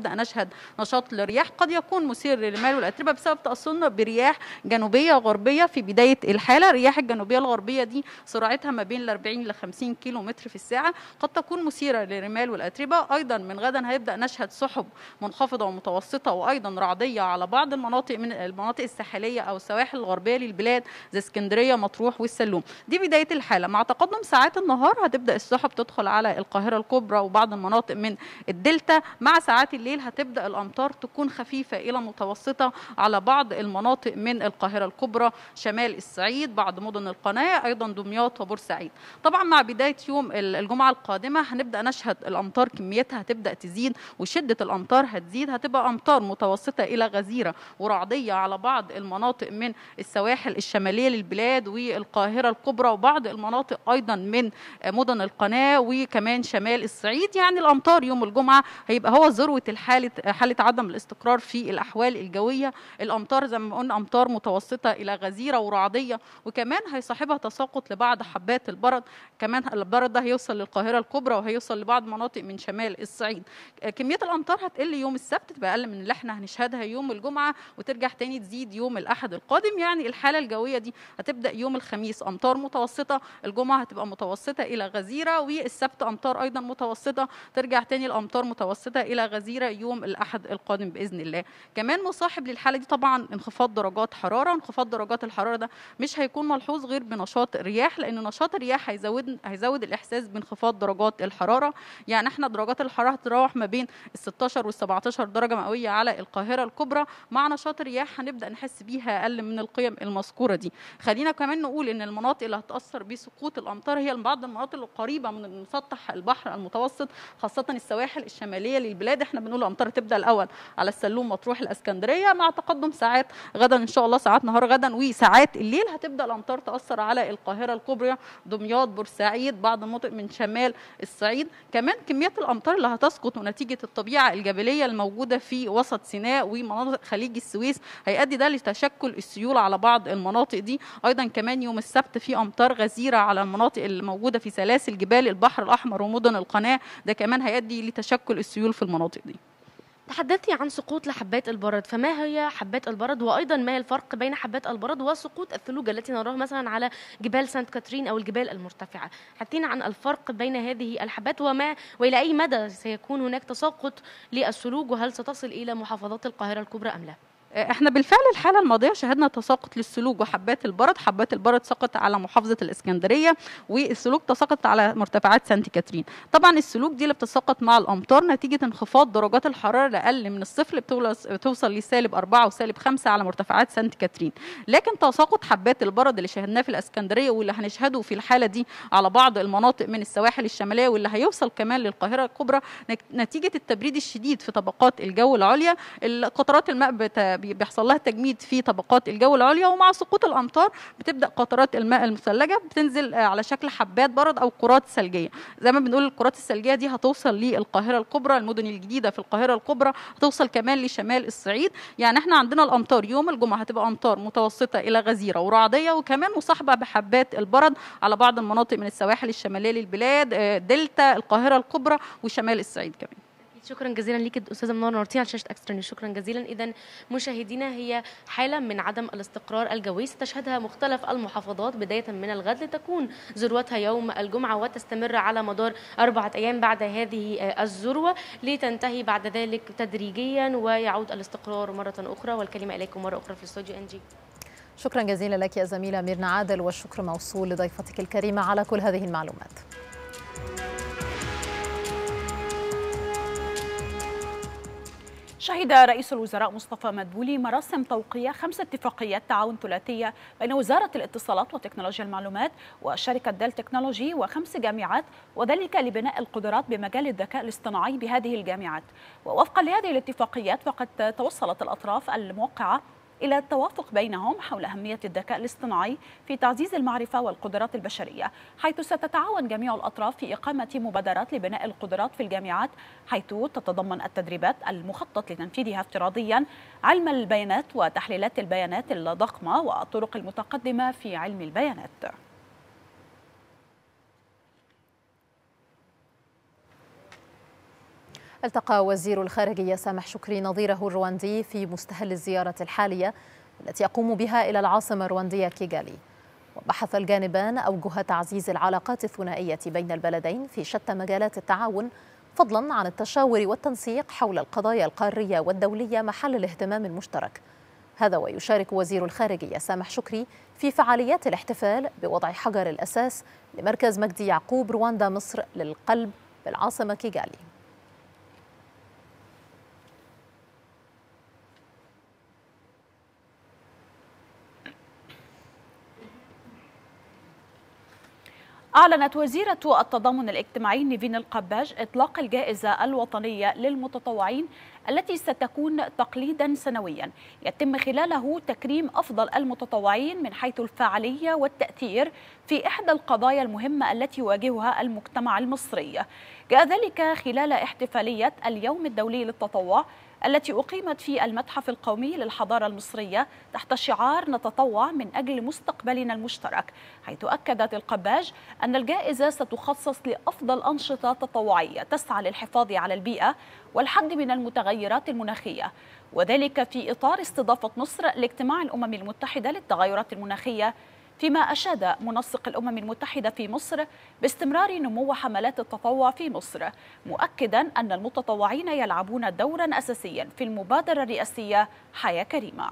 هنبدأ نشهد نشاط للرياح قد يكون مثير للرمال والأتربة بسبب تأثرنا برياح جنوبية غربية في بداية الحالة. الرياح الجنوبية الغربية دي سرعتها ما بين 40 ل 50 كيلو متر في الساعة، قد تكون مثيرة للرمال والأتربة. أيضا من غدا هيبدأ نشهد سحب منخفضة ومتوسطة وأيضا رعدية على بعض المناطق من المناطق الساحلية أو السواحل الغربية للبلاد زي اسكندرية مطروح والسلوم. دي بداية الحالة. مع تقدم ساعات النهار هتبدأ السحب تدخل على القاهرة الكبرى وبعض المناطق من الدلتا. مع ساعات الليل هتبدأ الأمطار تكون خفيفة إلى متوسطة على بعض المناطق من القاهرة الكبرى، شمال الصعيد، بعض مدن القناة، أيضا دمياط وبورسعيد. طبعا مع بداية يوم الجمعة القادمة هنبدأ نشهد الأمطار كميتها هتبدأ تزيد وشدة الأمطار هتزيد، هتبقى أمطار متوسطة إلى غزيرة ورعدية على بعض المناطق من السواحل الشمالية للبلاد والقاهرة الكبرى وبعض المناطق أيضا من مدن القناة وكمان شمال الصعيد. يعني الأمطار يوم الجمعة هيبقى هو ذروة حالة عدم الاستقرار في الأحوال الجوية. الأمطار زي ما قلنا أمطار متوسطة إلى غزيرة ورعدية، وكمان هيصاحبها تساقط لبعض حبات البرد. كمان البرد ده هيوصل للقاهرة الكبرى وهيوصل لبعض مناطق من شمال الصعيد. كمية الأمطار هتقل يوم السبت، تبقى أقل من اللي احنا هنشهدها يوم الجمعة وترجع تاني تزيد يوم الأحد القادم. يعني الحالة الجوية دي هتبدأ يوم الخميس أمطار متوسطة، الجمعة هتبقى متوسطة إلى غزيرة، والسبت أمطار أيضا متوسطة، ترجع تاني الأمطار متوسطة إلى غزيرة يوم الأحد القادم بإذن الله. كمان مصاحب للحالة دي طبعا انخفاض درجات حرارة. انخفاض درجات الحرارة ده مش هيكون ملحوظ غير بنشاط الرياح، لأن نشاط الرياح هيزود الإحساس بانخفاض درجات الحرارة. يعني احنا درجات الحرارة هتتراوح ما بين ال 16 وال 17 درجة مئوية على القاهرة الكبرى. مع نشاط الرياح هنبدأ نحس بيها أقل من القيم المذكورة دي. خلينا كمان نقول إن المناطق اللي هتأثر بسقوط الأمطار هي بعض المناطق القريبة من مسطح البحر المتوسط، خاصة السواحل الشمالية للبلاد. احنا بنقول الأمطار تبدأ الأول على السلوم مطروح الإسكندرية، مع تقدم ساعات غدا إن شاء الله ساعات نهار غدا وساعات الليل هتبدأ الأمطار تأثر على القاهرة الكبرى، دمياط، بورسعيد، بعض المناطق من شمال الصعيد. كمان كمية الأمطار اللي هتسقط نتيجة الطبيعة الجبلية الموجودة في وسط سيناء ومناطق خليج السويس هيؤدي ده لتشكل السيول على بعض المناطق دي. أيضا كمان يوم السبت في أمطار غزيرة على المناطق الموجودة في سلاسل جبال البحر الأحمر ومدن القناة، ده كمان هيؤدي لتشكل السيول في المناطق دي. تحدثتي عن سقوط لحبات البرد، فما هي حبات البرد وأيضا ما الفرق بين حبات البرد وسقوط الثلوج التي نراها مثلا على جبال سانت كاترين أو الجبال المرتفعة؟ حدثينا عن الفرق بين هذه الحبات وإلى أي مدى سيكون هناك تساقط للثلوج، وهل ستصل إلى محافظات القاهرة الكبرى أم لا؟ احنا بالفعل الحاله الماضيه شهدنا تساقط للثلوج وحبات البرد. حبات البرد سقط على محافظه الاسكندريه والثلوج تساقط على مرتفعات سانت كاترين. طبعا الثلوج دي اللي بتساقط مع الامطار نتيجه انخفاض درجات الحراره لاقل من الصفر، بتوصل لسالب 4 وسالب 5 على مرتفعات سانت كاترين. لكن تساقط حبات البرد اللي شاهدناه في الاسكندريه واللي هنشهده في الحاله دي على بعض المناطق من السواحل الشماليه واللي هيوصل كمان للقاهره الكبرى نتيجه التبريد الشديد في طبقات الجو العليا. قطرات الماء بيحصل لها تجميد في طبقات الجو العليا، ومع سقوط الامطار بتبدا قطرات الماء المثلجه بتنزل على شكل حبات برد او كرات ثلجيه. زي ما بنقول الكرات الثلجيه دي هتوصل للقاهره الكبرى، المدن الجديده في القاهره الكبرى، هتوصل كمان لشمال الصعيد. يعني احنا عندنا الامطار يوم الجمعه هتبقى امطار متوسطه الى غزيره ورعديه، وكمان مصاحبه بحبات البرد على بعض المناطق من السواحل الشماليه للبلاد، دلتا، القاهره الكبرى وشمال الصعيد كمان. شكرا جزيلا ليك استاذه منار، نورتينا على شاشه اكسترا نيوز. شكرا جزيلا. اذا مشاهدينا هي حاله من عدم الاستقرار الجوي ستشهدها مختلف المحافظات بدايه من الغد، لتكون ذروتها يوم الجمعه وتستمر على مدار 4 ايام بعد هذه الذروه، لتنتهي بعد ذلك تدريجيا ويعود الاستقرار مره اخرى. والكلمه اليكم مره اخرى في الاستوديو انجي. شكرا جزيلا لك يا زميله ميرنا عادل، والشكر موصول لضيفتك الكريمه على كل هذه المعلومات. شهد رئيس الوزراء مصطفى مدبولي مراسم توقيع 5 اتفاقيات تعاون ثلاثية بين وزارة الاتصالات وتكنولوجيا المعلومات وشركة ديل تكنولوجي و5 جامعات، وذلك لبناء القدرات بمجال الذكاء الاصطناعي بهذه الجامعات. ووفقا لهذه الاتفاقيات فقد توصلت الأطراف الموقعة إلى التوافق بينهم حول أهمية الذكاء الاصطناعي في تعزيز المعرفة والقدرات البشرية، حيث ستتعاون جميع الأطراف في إقامة مبادرات لبناء القدرات في الجامعات، حيث تتضمن التدريبات المخطط لتنفيذها افتراضيا علم البيانات وتحليلات البيانات الضخمة والطرق المتقدمة في علم البيانات. التقى وزير الخارجية سامح شكري نظيره الرواندي في مستهل الزيارة الحالية التي يقوم بها إلى العاصمة الرواندية كيغالي. وبحث الجانبان أوجه تعزيز العلاقات الثنائية بين البلدين في شتى مجالات التعاون، فضلا عن التشاور والتنسيق حول القضايا القارية والدولية محل الاهتمام المشترك. هذا ويشارك وزير الخارجية سامح شكري في فعاليات الاحتفال بوضع حجر الأساس لمركز مجدي يعقوب رواندا مصر للقلب بالعاصمة كيغالي. أعلنت وزيرة التضامن الاجتماعي نيفين القباج إطلاق الجائزة الوطنية للمتطوعين التي ستكون تقليدا سنويا يتم خلاله تكريم أفضل المتطوعين من حيث الفاعلية والتأثير في إحدى القضايا المهمة التي يواجهها المجتمع المصري. جاء ذلك خلال احتفالية اليوم الدولي للتطوع التي أقيمت في المتحف القومي للحضارة المصرية تحت شعار نتطوع من أجل مستقبلنا المشترك، حيث أكدت القباج أن الجائزة ستخصص لأفضل أنشطة تطوعية تسعى للحفاظ على البيئة والحد من المتغيرات المناخية، وذلك في إطار استضافة مصر لاجتماع الأمم المتحدة للتغيرات المناخية، فيما أشاد منسق الأمم المتحدة في مصر باستمرار نمو حملات التطوع في مصر، مؤكدا أن المتطوعين يلعبون دورا أساسيا في المبادرة الرئاسية حياة كريمة.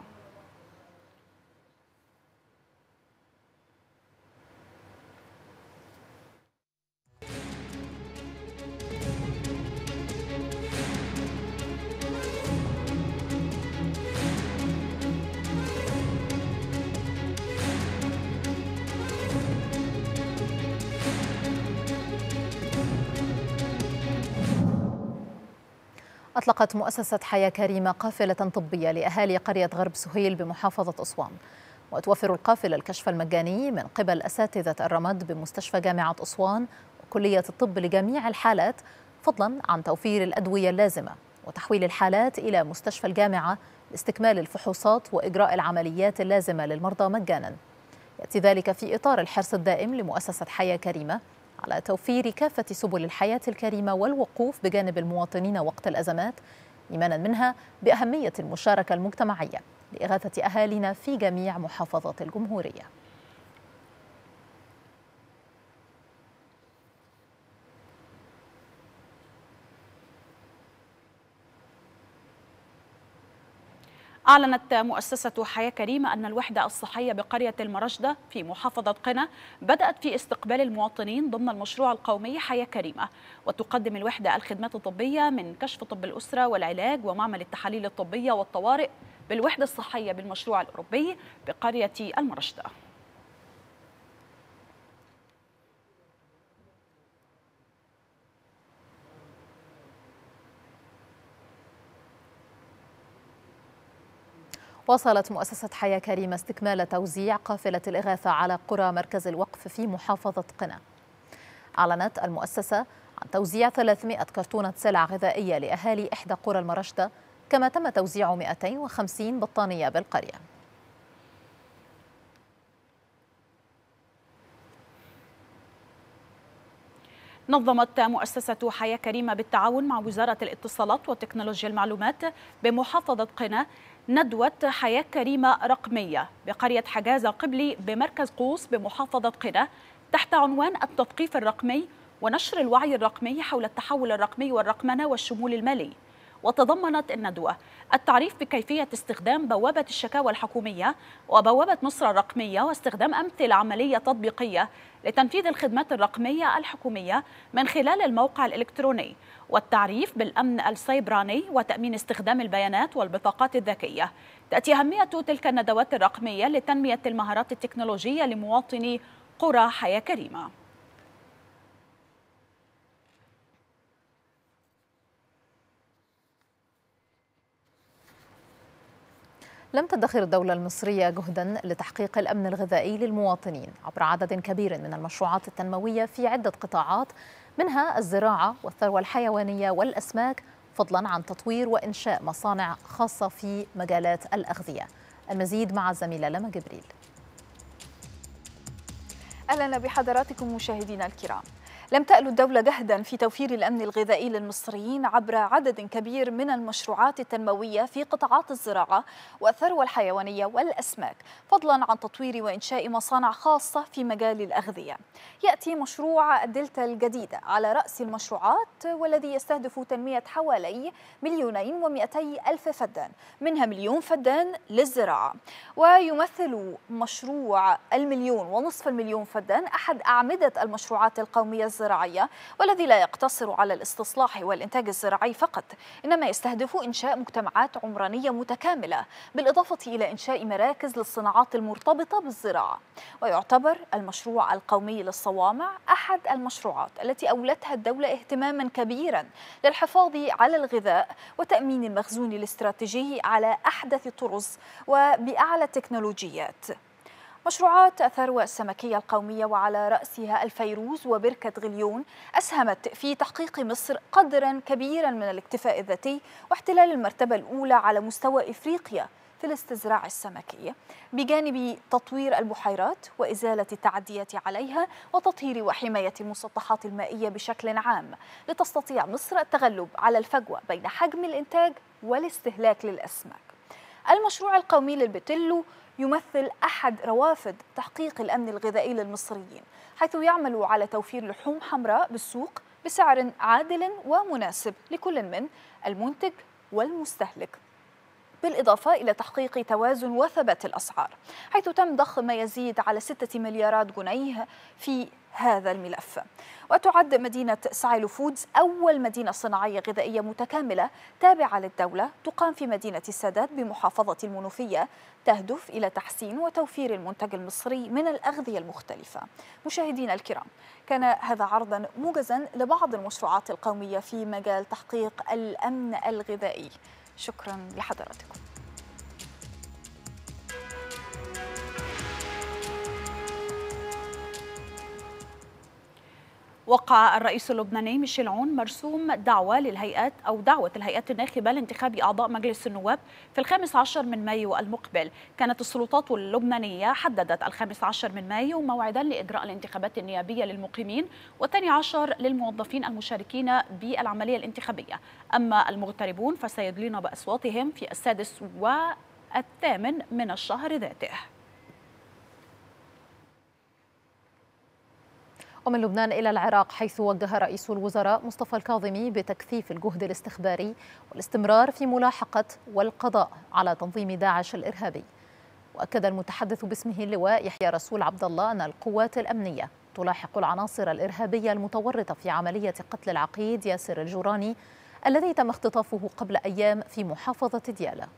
أطلقت مؤسسة حياة كريمة قافلة طبية لأهالي قرية غرب سهيل بمحافظة أسوان، وتوفر القافلة الكشف المجاني من قبل أساتذة الرمد بمستشفى جامعة أسوان وكلية الطب لجميع الحالات، فضلا عن توفير الأدوية اللازمة وتحويل الحالات إلى مستشفى الجامعة لاستكمال الفحوصات وإجراء العمليات اللازمة للمرضى مجانا. يأتي ذلك في إطار الحرص الدائم لمؤسسة حياة كريمة على توفير كافة سبل الحياة الكريمة والوقوف بجانب المواطنين وقت الأزمات، إيمانا منها بأهمية المشاركة المجتمعية لإغاثة أهالينا في جميع محافظات الجمهورية. أعلنت مؤسسة حياة كريمة أن الوحدة الصحية بقرية المرشدة في محافظة قنا بدأت في استقبال المواطنين ضمن المشروع القومي حياة كريمة، وتقدم الوحدة الخدمات الطبية من كشف طب الأسرة والعلاج ومعمل التحاليل الطبية والطوارئ بالوحدة الصحية بالمشروع الأوروبي بقرية المرشدة. واصلت مؤسسة حياة كريمة استكمال توزيع قافلة الإغاثة على قرى مركز الوقف في محافظة قنا. أعلنت المؤسسة عن توزيع 300 كرتونة سلع غذائية لأهالي إحدى قرى المرشدة، كما تم توزيع 250 بطانية بالقرية. نظمت مؤسسة حياة كريمة بالتعاون مع وزارة الاتصالات وتكنولوجيا المعلومات بمحافظة قنا ندوة حياة كريمة رقمية بقرية حجازة قبلي بمركز قوس بمحافظة قنا تحت عنوان التثقيف الرقمي ونشر الوعي الرقمي حول التحول الرقمي والرقمنة والشمول المالي. وتضمنت الندوة التعريف بكيفية استخدام بوابة الشكاوى الحكومية وبوابة مصر الرقمية واستخدام أمثلة عملية تطبيقية لتنفيذ الخدمات الرقمية الحكومية من خلال الموقع الإلكتروني، والتعريف بالأمن السيبراني وتأمين استخدام البيانات والبطاقات الذكية. تأتي أهمية تلك الندوات الرقمية لتنمية المهارات التكنولوجية لمواطني قرى حياة كريمة. لم تدخر الدولة المصرية جهدا لتحقيق الأمن الغذائي للمواطنين عبر عدد كبير من المشروعات التنموية في عدة قطاعات، منها الزراعة والثروة الحيوانية والأسماك، فضلا عن تطوير وإنشاء مصانع خاصة في مجالات الأغذية. المزيد مع الزميلة لما جبريل. أهلا بحضراتكم مشاهدينا الكرام. لم تأل الدولة جهدا في توفير الأمن الغذائي للمصريين عبر عدد كبير من المشروعات التنموية في قطاعات الزراعة والثروة الحيوانية والأسماك، فضلا عن تطوير وإنشاء مصانع خاصة في مجال الأغذية. يأتي مشروع الدلتا الجديدة على رأس المشروعات، والذي يستهدف تنمية حوالي 2,200,000 فدان، منها 1,000,000 فدان للزراعة. ويمثل مشروع 1,500,000 فدان أحد أعمدة المشروعات القومية الزراعية، والذي لا يقتصر على الاستصلاح والإنتاج الزراعي فقط، إنما يستهدف إنشاء مجتمعات عمرانية متكاملة، بالإضافة إلى إنشاء مراكز للصناعات المرتبطة بالزراعة. ويعتبر المشروع القومي للصوامع أحد المشروعات التي أولتها الدولة اهتماما كبيرا للحفاظ على الغذاء وتأمين المخزون الاستراتيجي على أحدث الطرز وبأعلى التكنولوجيات. مشروعات الثروة السمكية القومية وعلى رأسها الفيروز وبركة غليون أسهمت في تحقيق مصر قدرا كبيرا من الاكتفاء الذاتي واحتلال المرتبة الأولى على مستوى إفريقيا في الاستزراع السمكي، بجانب تطوير البحيرات وإزالة التعديات عليها وتطهير وحماية المسطحات المائية بشكل عام، لتستطيع مصر التغلب على الفجوة بين حجم الإنتاج والاستهلاك للأسماك. المشروع القومي للبتلو يمثل أحد روافد تحقيق الأمن الغذائي للمصريين، حيث يعمل على توفير لحوم حمراء بالسوق بسعر عادل ومناسب لكل من المنتج والمستهلك، بالإضافة إلى تحقيق توازن وثبات الأسعار، حيث تم ضخ ما يزيد على 6 مليارات جنيه في هذا الملف. وتعد مدينة سايلو فودز أول مدينة صناعية غذائية متكاملة تابعة للدولة تقام في مدينة السادات بمحافظة المنوفية، تهدف إلى تحسين وتوفير المنتج المصري من الأغذية المختلفة. مشاهدينا الكرام، كان هذا عرضا موجزا لبعض المشروعات القومية في مجال تحقيق الأمن الغذائي. شكرا لحضراتكم. وقع الرئيس اللبناني ميشيل عون مرسوم دعوة الهيئات الناخبة لانتخاب أعضاء مجلس النواب في 15 من مايو المقبل. كانت السلطات اللبنانية حددت 15 من مايو موعدا لإجراء الانتخابات النيابية للمقيمين، و12 للموظفين المشاركين بالعملية الانتخابية. أما المغتربون فسيدلون بأصواتهم في 6 و8 من الشهر ذاته. ومن لبنان إلى العراق، حيث وجه رئيس الوزراء مصطفى الكاظمي بتكثيف الجهد الاستخباري والاستمرار في ملاحقة والقضاء على تنظيم داعش الإرهابي. وأكد المتحدث باسمه اللواء يحيى رسول عبد الله أن القوات الأمنية تلاحق العناصر الإرهابية المتورطة في عملية قتل العقيد ياسر الجوراني الذي تم اختطافه قبل أيام في محافظة ديالى.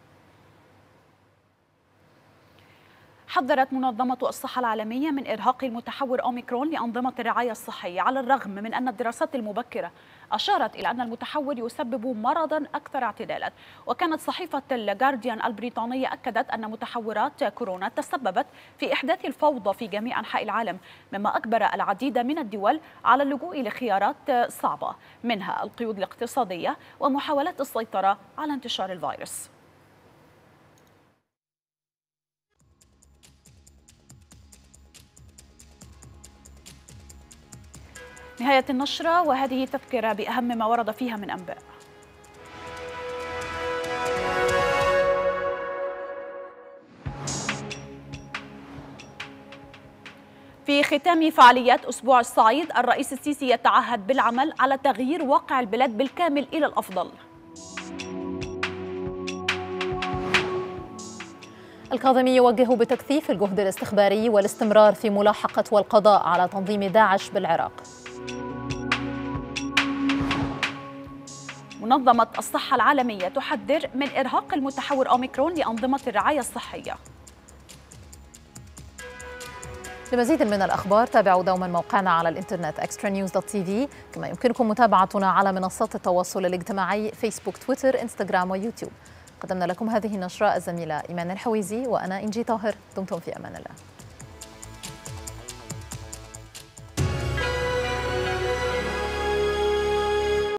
حذرت منظمة الصحة العالمية من إرهاق المتحور أوميكرون لأنظمة الرعاية الصحية، على الرغم من أن الدراسات المبكرة أشارت إلى أن المتحور يسبب مرضا أكثر اعتدالا. وكانت صحيفة الجارديان البريطانية أكدت أن متحورات كورونا تسببت في إحداث الفوضى في جميع أنحاء العالم، مما أجبر العديد من الدول على اللجوء لخيارات صعبة، منها القيود الاقتصادية ومحاولات السيطرة على انتشار الفيروس. نهاية النشرة، وهذه تذكرة بأهم ما ورد فيها من أنباء. في ختام فعاليات أسبوع الصعيد، الرئيس السيسي يتعهد بالعمل على تغيير واقع البلاد بالكامل إلى الأفضل. الكاظمي يوجه بتكثيف الجهد الاستخباري والاستمرار في ملاحقة والقضاء على تنظيم داعش بالعراق. منظمة الصحة العالمية تحذر من إرهاق المتحور أوميكرون لأنظمة الرعاية الصحية. لمزيد من الأخبار تابعوا دوما موقعنا على الإنترنت extranews.tv، كما يمكنكم متابعتنا على منصات التواصل الاجتماعي فيسبوك، تويتر، انستغرام ويوتيوب. قدمنا لكم هذه النشرة الزميلة إيمان الحويزي وأنا إنجي طاهر. دمتم في أمان الله.